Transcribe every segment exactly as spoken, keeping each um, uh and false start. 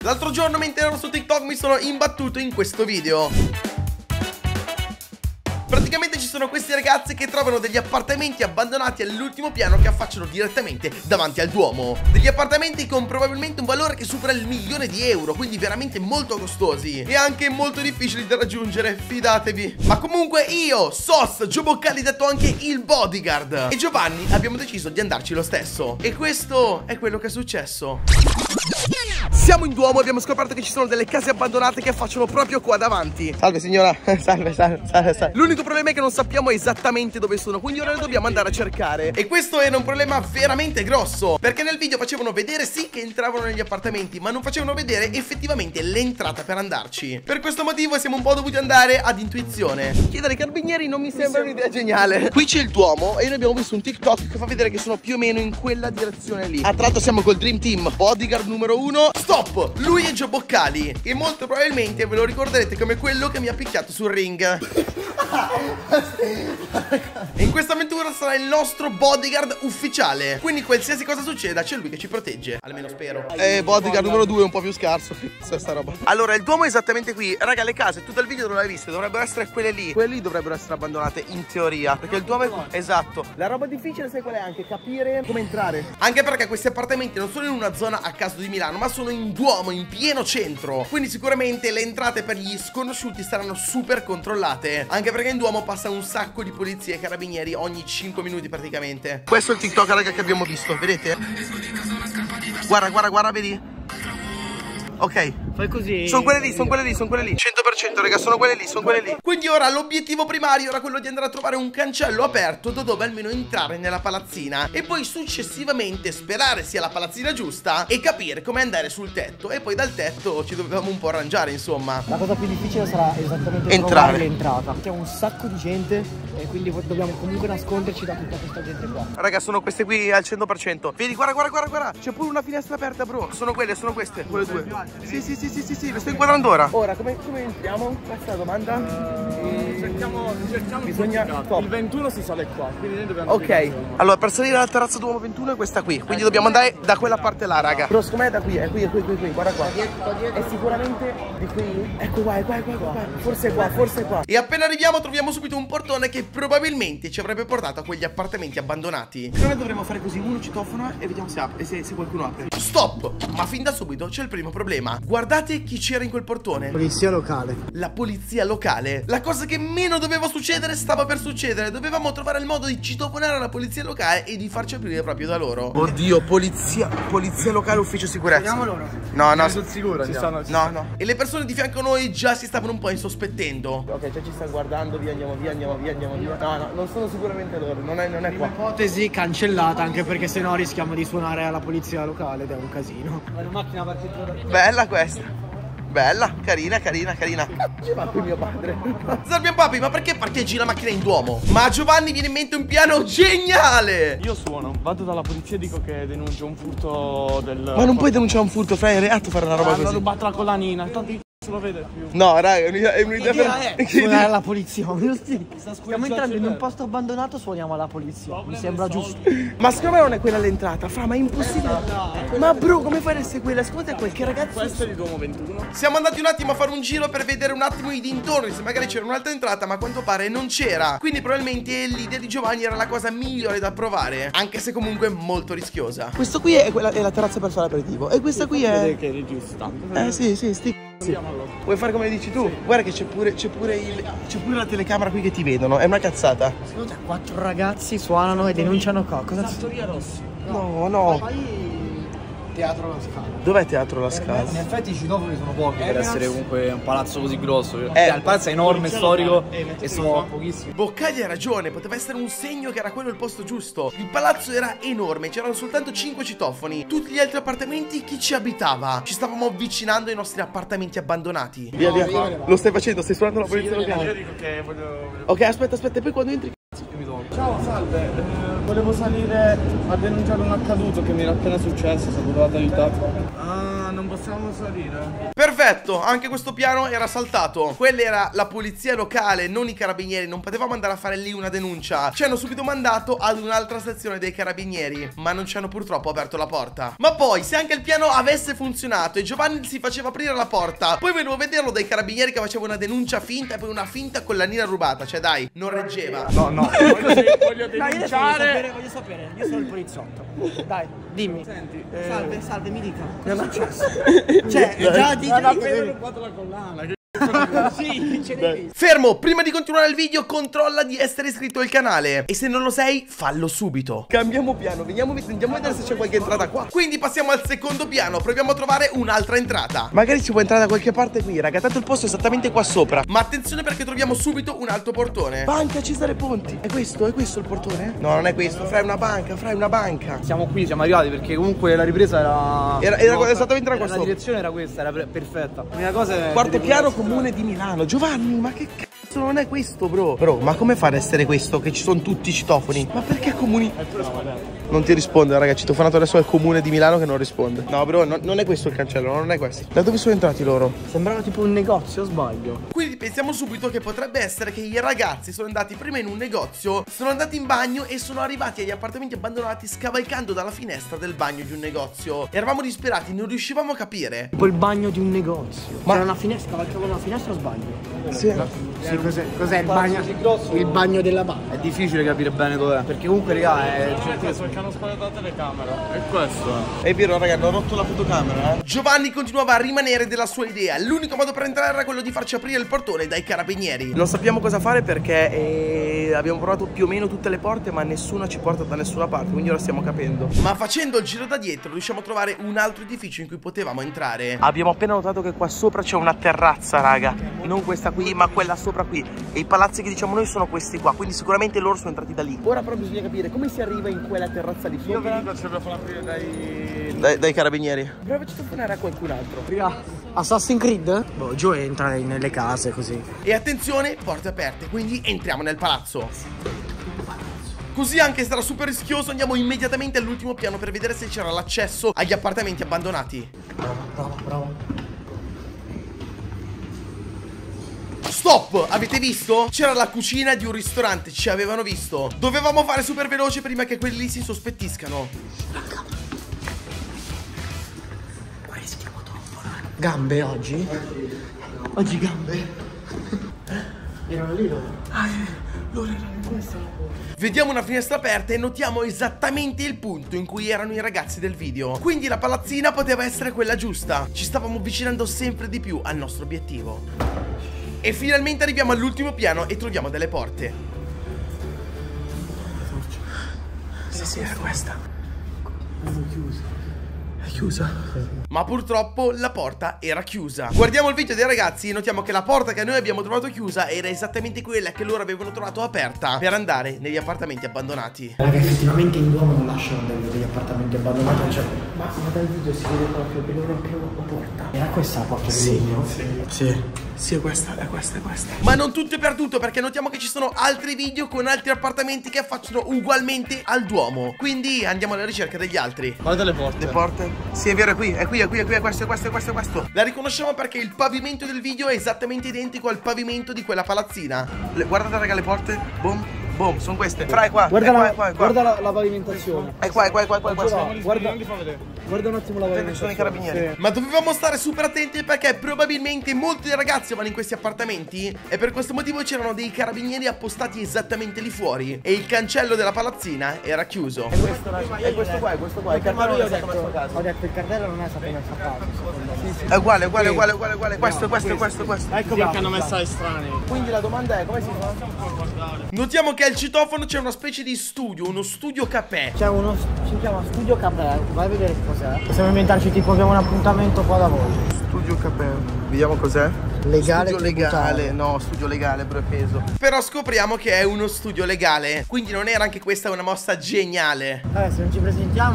L'altro giorno mentre ero su TikTok mi sono imbattuto in questo video. Praticamente ci sono questi ragazzi che trovano degli appartamenti abbandonati all'ultimo piano che affacciano direttamente davanti al Duomo. Degli appartamenti con probabilmente un valore che supera il milione di euro, quindi veramente molto costosi e anche molto difficili da raggiungere, fidatevi. Ma comunque io, Sos, Gio Boccali, detto anche il bodyguard, e Giovanni abbiamo deciso di andarci lo stesso. E questo è quello che è successo. Siamo in Duomo e abbiamo scoperto che ci sono delle case abbandonate che affacciano proprio qua davanti. Salve signora, salve, salve, salve, salve. L'unico problema è che non sappiamo esattamente dove sono, quindi ora le dobbiamo andare a cercare. E questo era un problema veramente grosso, perché nel video facevano vedere sì che entravano negli appartamenti, ma non facevano vedere effettivamente l'entrata per andarci. Per questo motivo siamo un po' dovuti andare ad intuizione. Chiedere ai carabinieri non mi sembra un'idea geniale. Qui c'è il Duomo e noi abbiamo visto un TikTok che fa vedere che sono più o meno in quella direzione lì. A tratto siamo col Dream Team. Bodyguard numero uno. Stop! Lui è Gio Boccali e molto probabilmente ve lo ricorderete come quello che mi ha picchiato sul ring. In questa avventura sarà il nostro bodyguard ufficiale, quindi qualsiasi cosa succeda c'è lui che ci protegge, almeno spero. Eh, bodyguard numero due è un po' più scarso sta roba. Allora, il Duomo è esattamente qui. Raga, le case, tutto il video non l'hai viste, dovrebbero essere quelle lì. Quelle lì dovrebbero essere abbandonate in teoria, perché il Duomo è qua. Esatto. La roba difficile sai qual è? Anche capire come entrare. Anche perché questi appartamenti non sono in una zona a caso di Milano, ma sono in Duomo, in pieno centro. Quindi sicuramente le entrate per gli sconosciuti saranno super controllate, anche perché in Duomo passa un sacco di polizia e carabinieri ogni cinque minuti praticamente. Questo è il TikTok, raga, che abbiamo visto, vedete? Guarda, guarda, guarda, vedi? Ok, fai così. Sono quelle lì, sono quelle lì, sono quelle lì. cento per cento, raga, sono quelle lì, sono quelle lì. Quindi ora l'obiettivo primario era quello di andare a trovare un cancello aperto da dove almeno entrare nella palazzina e poi successivamente sperare sia la palazzina giusta e capire come andare sul tetto. E poi dal tetto ci dovevamo un po' arrangiare, insomma. La cosa più difficile sarà esattamente entrare trovare l'entrata. C'è un sacco di gente e quindi dobbiamo comunque nasconderci da tutta questa gente qua. Raga, sono queste qui al cento per cento. Vedi, guarda, guarda, guarda, guarda. C'è pure una finestra aperta, bro. Sono quelle, sono queste, quelle due. Sì, sì, sì, sì, sì, sì, le sto inquadrando ora. Ora, come, come entriamo? Questa è la domanda. Uh, cerchiamo, cerchiamo Bisogna... il, il ventuno si sale qua, quindi noi dobbiamo... Ok, allora per salire alla terrazza Duomo ventuno è questa qui. Quindi dobbiamo andare da quella parte là, raga. Però secondo me è da qui, è qui, è qui, è qui, qui. Guarda qua. È sicuramente di qui. Ecco qua, è qua, è qua, è qua. Forse è qua, forse è qua. E appena arriviamo troviamo subito un portone che probabilmente ci avrebbe portato a quegli appartamenti abbandonati. Noi dovremmo fare così, uno citofono e vediamo se apre, se, se qualcuno apre. Stop! Ma fin da subito c'è il primo problema. Guardate chi c'era in quel portone. Polizia locale. La polizia locale. La cosa che meno doveva succedere stava per succedere. Dovevamo trovare il modo di citofonare la polizia locale e di farci aprire proprio da loro. Oddio, polizia, polizia locale, ufficio sicurezza. Andiamo loro. No, no, sono sicuro. Ci stanno, ci no, stanno. no. E le persone di fianco a noi già si stavano un po' insospettendo. Ok, cioè ci stanno guardando, via, andiamo via, andiamo via, andiamo via. No, no, non sono sicuramente loro, non è, non è qua. Ipotesi cancellata, anche perché sennò rischiamo di suonare alla polizia locale ed è un casino. Una macchina parcheggiata. Bella questa. Bella, carina, carina, carina. Ci va qui mio padre. Zarbian Papi, ma perché parcheggi la macchina in Duomo? Ma a Giovanni viene in mente un piano geniale. Io suono, vado dalla polizia e dico che denuncio un furto del... Ma non puoi denunciare un furto, fra, è reato fare una roba ah, così. Hanno rubato la collanina, tanto che se lo vede più. No, raga, è un'idea, è un'idea per... Suonare alla polizia. Stiamo entrando in un posto abbandonato, suoniamo alla polizia. Mi sembra giusto. Ma secondo me non è quella l'entrata, fra, ma è impossibile. Ma bro, come fai ad essere quella? Secondo te qualche ragazzo... Questo è di Duomo ventuno. Siamo andati un attimo a fare un giro per vedere un attimo i dintorni, se magari c'era un'altra entrata, ma a quanto pare non c'era. Quindi probabilmente l'idea di Giovanni era la cosa migliore da provare, anche se comunque molto rischiosa. Questo qui è, quella, è la terrazza per fare l'aperitivo. E questa qui è... che è giusta. Eh sì, sì, sti... Sì. Vuoi fare come dici tu? Guarda che c'è pure, c'è pure, il, c'è pure la telecamera qui che ti vedono. È una cazzata. Secondo te quattro ragazzi suonano e denunciano cosa? Cosa Fattoria Rossi. No, no. Teatro La Scala. Dov'è Teatro La Scala? In effetti i citofoni sono pochi Per essere comunque un palazzo così grosso. Eh, il palazzo è enorme, storico e sono pochissimi. Boccali ha ragione, poteva essere un segno che era quello il posto giusto. Il palazzo era enorme, c'erano soltanto cinque citofoni. Tutti gli altri appartamenti, chi ci abitava? Ci stavamo avvicinando ai nostri appartamenti abbandonati. Via, via. Lo stai facendo? Stai suonando la polizia locale? Io dico che voglio... Ok, aspetta, aspetta, e poi quando entri... Ciao, salve. Eh, volevo salire a denunciare un accaduto che mi era appena successo, se potevate aiutarmi. Ah, non possiamo salire. Perfetto, anche questo piano era saltato. Quella era la polizia locale, non i carabinieri. Non potevamo andare a fare lì una denuncia. Ci hanno subito mandato ad un'altra sezione dei carabinieri, ma non ci hanno purtroppo aperto la porta. Ma poi, se anche il piano avesse funzionato e Giovanni si faceva aprire la porta, poi venivo a vederlo dai carabinieri che faceva una denuncia finta e poi una finta collanina rubata. Cioè dai, non reggeva. No, no, voglio, voglio Dai, adesso voglio denunciare. sapere, voglio sapere. Io sono il poliziotto. Dai, dimmi. Senti, eh, Salve, salve, mi dica. Cosa è successo? Cioè, già di non appena rubato la collana. Che Sì, ce l'hai visto. Fermo, prima di continuare il video controlla di essere iscritto al canale. E se non lo sei, fallo subito. Cambiamo piano, veniamo, andiamo a vedere se c'è qualche entrata qua. Quindi passiamo al secondo piano, proviamo a trovare un'altra entrata. Magari si può entrare da qualche parte qui, raga, tanto il posto è esattamente qua sopra. Ma attenzione perché troviamo subito un altro portone. Banca Cesare Ponti. È questo, è questo il portone? No, non è questo, fra è una banca, fra è una banca. Siamo qui, siamo arrivati perché comunque la ripresa era... Era, era esattamente era qua La sopra. direzione era questa, era per- perfetta. L'unica cosa è... Quarto piano, comune di Milano. Giovanni, ma che cazzo non è questo, bro? Bro, ma come fa ad essere questo? Che ci sono tutti i citofoni? Ma perché comuni? Non ti risponde, raga, citofonato adesso al comune di Milano che non risponde. No, bro, no, non è questo il cancello, non è questo. Da dove sono entrati loro? Sembrava tipo un negozio, o sbaglio? Quindi pensiamo subito che potrebbe essere che i ragazzi sono andati prima in un negozio, sono andati in bagno e sono arrivati agli appartamenti abbandonati scavalcando dalla finestra del bagno di un negozio. Eravamo disperati, non riuscivamo a capire. Tipo il bagno di un negozio. Ma- C'era una finestra, cavalcavano una finestra o sbaglio? Sì. Sì, cos'è? Cos'è il bagno? Il bagno della banca. È difficile capire bene dov'è. Perché comunque, raga, è... non è questo perché hanno sparato la telecamera. È questo. È vero, raga, hanno rotto la fotocamera, eh. Giovanni continuava a rimanere della sua idea. L'unico modo per entrare era quello di farci aprire il portone dai carabinieri. Non sappiamo cosa fare perché eh, abbiamo provato più o meno tutte le porte, ma nessuna ci porta da nessuna parte, quindi ora stiamo capendo. Ma facendo il giro da dietro riusciamo a trovare un altro edificio in cui potevamo entrare. Abbiamo appena notato che qua sopra c'è una terrazza, raga. Non questa qui, ma quella sopra qui. E i palazzi che diciamo noi sono questi qua, quindi sicuramente loro sono entrati da lì. Ora però bisogna capire come si arriva in quella terrazza di Io sopra. vengo ci devo far aprire dai... Dai, dai carabinieri. Prova a citofonare a qualcun altro. Raga, Assassin's Creed? Boh, giù entra nelle case così. E attenzione, porte aperte, quindi entriamo nel palazzo. Così, anche se era super rischioso, andiamo immediatamente all'ultimo piano per vedere se c'era l'accesso agli appartamenti abbandonati. Bravo, bravo. Stop! Avete visto? C'era la cucina di un ristorante, ci avevano visto. Dovevamo fare super veloce prima che quelli lì si sospettiscano. Rischiamo troppo, raga. Gambe oggi? Oggi gambe? Erano lì loro. Ah, loro erano in questa. Vediamo una finestra aperta e notiamo esattamente il punto in cui erano i ragazzi del video. Quindi la palazzina poteva essere quella giusta. Ci stavamo avvicinando sempre di più al nostro obiettivo. E finalmente arriviamo all'ultimo piano e troviamo delle porte. Sì, sì, era questa. È chiusa. È chiusa? Ma purtroppo la porta era chiusa. Guardiamo il video dei ragazzi e notiamo che la porta che noi abbiamo trovato chiusa era esattamente quella che loro avevano trovato aperta per andare negli appartamenti abbandonati. Raga, effettivamente in Duomo non lasciano degli, degli appartamenti abbandonati, cioè, ma, ma dal video si vede proprio che loro aprivano la porta. Era questa la porta del video? Sì. Sì, è questa, è questa, è questa. Ma non tutto è perduto, perché notiamo che ci sono altri video con altri appartamenti che affacciano ugualmente al Duomo. Quindi andiamo alla ricerca degli altri. Guarda le porte. Le porte? Sì, è vero, è qui, è qui, è qui, è qui, è questo, è questo, è questo, è questo. La riconosciamo perché il pavimento del video è esattamente identico al pavimento di quella palazzina. Le, guardate, raga, le porte. Boom, boom, sono queste. Fra, è qua, Guarda, è qua, la, è qua, è qua. guarda la, la pavimentazione. È qua, è qua, è qua, è qua, è qua. Guarda, guarda, guarda un attimo la Attenti, sono pavimentazione. i carabinieri. Sì. Ma dovevamo stare super attenti perché probabilmente molti dei ragazzi vanno in questi appartamenti e per questo motivo c'erano dei carabinieri appostati esattamente lì fuori e il cancello della palazzina era chiuso. È questo, È questo qua, è questo qua, il Ma cartello lui non ho è stato messo a detto, caso. ho detto il cartello non è stato messo a caso. Sì, sì. È uguale, uguale, uguale, uguale, uguale. Questo, questo, questo, questo. Ecco, Sì, che hanno messo estranei. Quindi la domanda è come si fa? Notiamo che al citofono c'è una specie di studio, uno studio caffè. c'è uno, si chiama Studio Capè, vai a vedere che cos'è. Possiamo inventarci tipo abbiamo un appuntamento qua da voi. Studio caffè. Vediamo cos'è. Legale Studio tributario. legale, no, studio legale, bro, è peso. Però scopriamo che è uno studio legale, quindi non era anche questa una mossa geniale. Vabbè, se non ci presentiamo, che questo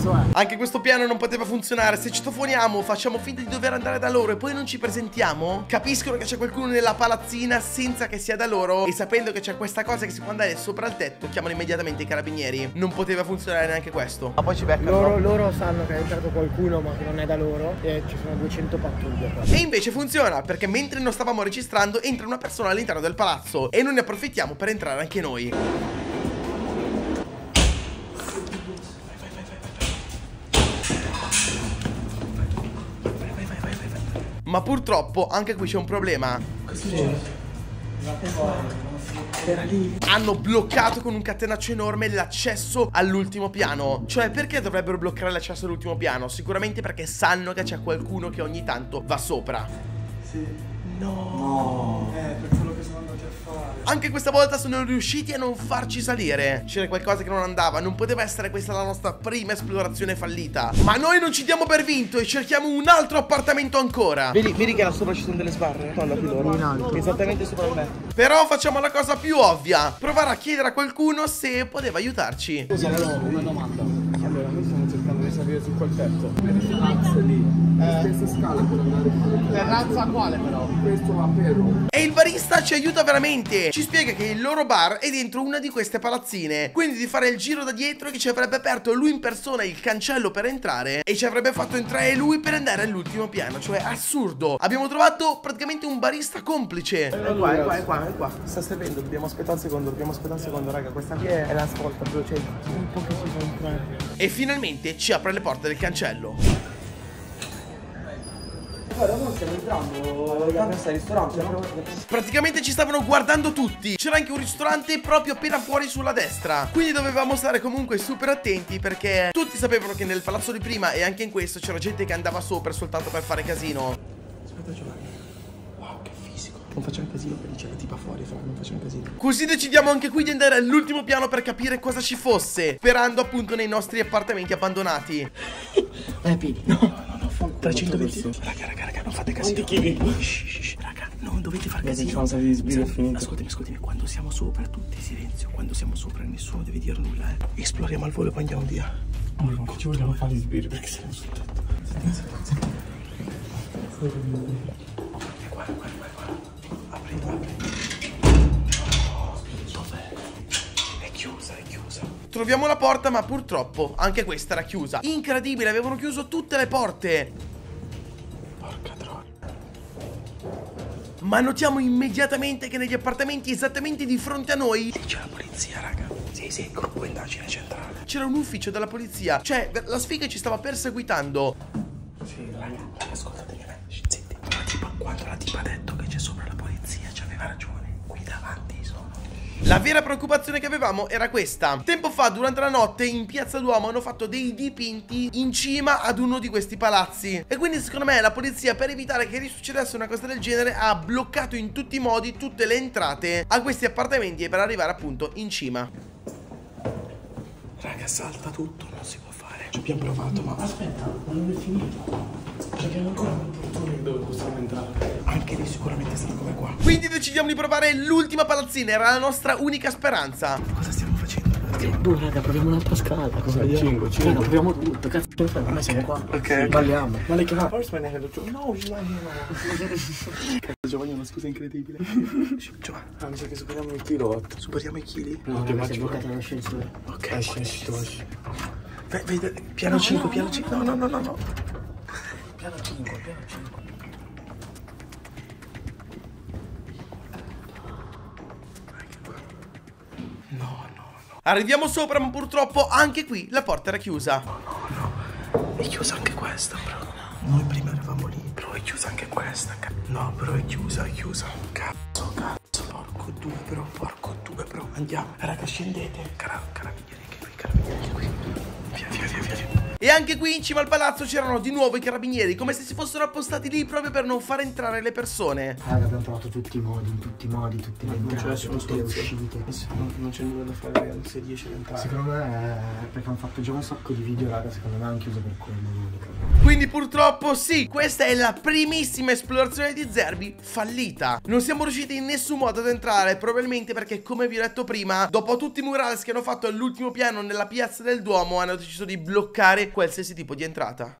cazzo è? Anche questo piano non poteva funzionare. Se citofoniamo, facciamo finta di dover andare da loro e poi non ci presentiamo, capiscono che c'è qualcuno nella palazzina senza che sia da loro, e sapendo che c'è questa cosa che si può andare sopra il tetto, chiamano immediatamente i carabinieri. Non poteva funzionare neanche questo. Ma poi ci beccano. Loro, loro sanno che è entrato qualcuno ma che non è da loro, e ci sono duecento pattuglie qua. E invece funziona, perché mentre non stavamo registrando entra una persona all'interno del palazzo e noi ne approfittiamo per entrare anche noi. Ma purtroppo anche qui c'è un problema. Era lì. Hanno bloccato con un catenaccio enorme l'accesso all'ultimo piano. Cioè, perché dovrebbero bloccare l'accesso all'ultimo piano? Sicuramente perché sanno che c'è qualcuno che ogni tanto va sopra. Sì. No. No. Eh, per quello che sono andati a fare. Anche questa volta sono riusciti a non farci salire. C'era qualcosa che non andava. Non poteva essere questa la nostra prima esplorazione fallita. Ma noi non ci diamo per vinto e cerchiamo un altro appartamento ancora. Vedi, vedi che là sopra ci sono delle sbarre? Guarda qui loro. In alto. Esattamente sopra me. Però facciamo la cosa più ovvia: provare a chiedere a qualcuno se poteva aiutarci. Scusa, una domanda. Allora, noi stiamo cercando di salire su quel tetto. Terrazza lì. Eh. Questa scala per andare su. Terrazza quale però? Questo a Pero. E il barista ci aiuta veramente. Ci spiega che il loro bar è dentro una di queste palazzine, quindi di fare il giro da dietro, e che ci avrebbe aperto lui in persona il cancello per entrare e ci avrebbe fatto entrare lui per andare all'ultimo piano. Cioè, assurdo. Abbiamo trovato praticamente un barista complice. È qua, è qua, è qua, è qua. Sta servendo, dobbiamo aspettare un secondo, dobbiamo aspettare un secondo, raga. Questa qui è la svolta, bro, cioè un po' che si fa entrare. E finalmente ci apre le porte del cancello. Guarda, noi stiamo entrando da questo ristorante, no? Praticamente ci stavano guardando tutti. C'era anche un ristorante proprio appena fuori sulla destra, quindi dovevamo stare comunque super attenti, perché tutti sapevano che nel palazzo di prima e anche in questo c'era gente che andava sopra soltanto per fare casino. Aspetta, Giovanni. Wow, che fisico. Non facciamo casino, perché c'è la tipa fuori, fra, non facciamo casino. Così decidiamo anche qui di andare all'ultimo piano per capire cosa ci fosse, sperando appunto nei nostri appartamenti abbandonati. Eh, Pini. No, no, no, trecentoventi. Raga, raga, raga, non fate casino. Shh, shh, shh, raga, non dovete far casino. Ascoltami, ascoltami, quando siamo sopra tutti silenzio, quando siamo sopra nessuno deve dire nulla, eh. Esploriamo al volo e poi andiamo via. Oh, non ci vogliamo fare gli sbirri perché siamo sul tetto. Guarda, guarda, guarda, guarda. Apri, apri. Dov'è? È chiusa, è chiusa. Troviamo la porta, ma purtroppo anche questa era chiusa. Incredibile, avevano chiuso tutte le porte. Porca troia. Ma notiamo immediatamente che negli appartamenti esattamente di fronte a noi C'è la polizia, raga. Sì, sì, gruppo indagine centrale. c'era un ufficio della polizia. Cioè, la sfiga ci stava perseguitando. Sì, raga, ascoltatemi, zitti. La tipa, quando la tipa ha detto che c'è sopra la polizia, ci aveva ragione. Qui davanti sono. La vera preoccupazione che avevamo era questa. Tempo fa, durante la notte, in Piazza Duomo hanno fatto dei dipinti in cima ad uno di questi palazzi. E quindi secondo me la polizia, per evitare che risuccedesse una cosa del genere, ha bloccato in tutti i modi tutte le entrate a questi appartamenti per arrivare appunto in cima. Raga, salta tutto, non si può fare. Ci abbiamo provato, ma Aspetta, ma non è finito. perché ancora un portone dove possiamo entrare. Anche lì sicuramente sarà come qua. Quindi decidiamo di provare l'ultima palazzina. Era la nostra unica speranza. Cosa stiamo facendo? Stiamo... Boh, raga, proviamo un'altra scala. Cosa cinque, cinque. Raga, proviamo tutto. Cazzo, ce ne fai? Noi siamo qua. Ok. Balliamo. Ma lei che fa? Forse me ne vedo giù. No, Giovanni, no. Cazzo, Giovanni, è una scusa incredibile. Giovanni, Ah, mi sa che superiamo i kilowatt. superiamo i chili. No, raga, si è bloccato l'ascensore. Ok, Esci, esci, tu esci. Ve- vede, piano cinque, piano cinque. No, no, no, no, no. Piano cinque, piano cinque. No, no, no. Arriviamo sopra, ma purtroppo anche qui la porta era chiusa. È chiusa anche questa, bro. Noi prima eravamo lì, però è chiusa anche questa. ca- No, però è chiusa, è chiusa. Cazzo, cazzo. Porco due, però, porco due, però. Andiamo. Raga, scendete. Cara carabinieri anche qui, carabinieri anche qui. Via, via, via, via, via. E anche qui in cima al palazzo c'erano di nuovo i carabinieri, come se si fossero appostati lì proprio per non far entrare le persone. Raga, abbiamo provato tutti i modi, in tutti i modi, tutte le Non c'è entrate, nessuno tutte le stuzzo. uscite. Non, non c'è nulla da fare se riesce ad entrare. Secondo me è perché hanno fatto già un sacco di video, raga, secondo me hanno chiuso per quello. Quindi purtroppo sì, questa è la primissima esplorazione di Zerbi fallita. Non siamo riusciti in nessun modo ad entrare, probabilmente perché, come vi ho detto prima, dopo tutti i murales che hanno fatto all'ultimo piano nella piazza del Duomo, hanno deciso di bloccare qualsiasi tipo di entrata.